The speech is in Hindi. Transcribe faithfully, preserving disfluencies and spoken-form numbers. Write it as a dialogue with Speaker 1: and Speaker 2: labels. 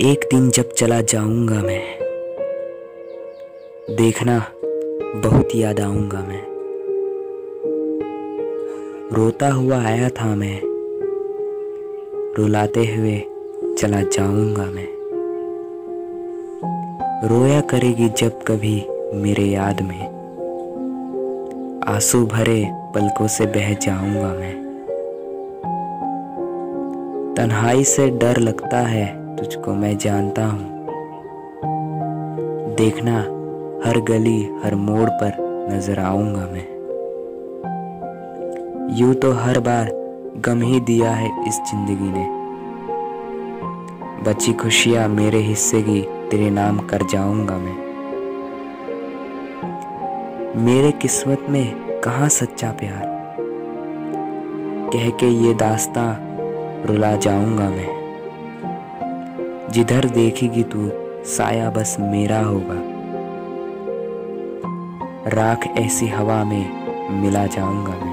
Speaker 1: एक दिन जब चला जाऊंगा मैं, देखना बहुत याद आऊंगा मैं। रोता हुआ आया था मैं, रुलाते हुए चला जाऊंगा मैं। रोया करेगी जब कभी मेरे याद में, आंसू भरे पलकों से बह जाऊंगा मैं। तन्हाई से डर लगता है तुझको मैं जानता हूँ, देखना हर गली हर मोड़ पर नजर आऊंगा मैं। यूं तो हर बार गम ही दिया है इस जिंदगी ने, बची खुशियां मेरे हिस्से की तेरे नाम कर जाऊंगा मैं। मेरे किस्मत में कहाँ सच्चा प्यार, कह के ये दास्तां रुला जाऊंगा मैं। जिधर देखेगी तू साया बस मेरा होगा, राख ऐसी हवा में मिला जाऊंगा मैं।